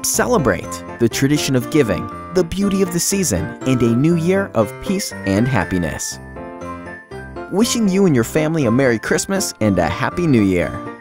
Celebrate the tradition of giving, the beauty of the season, and a new year of peace and happiness. Wishing you and your family a Merry Christmas and a Happy New Year.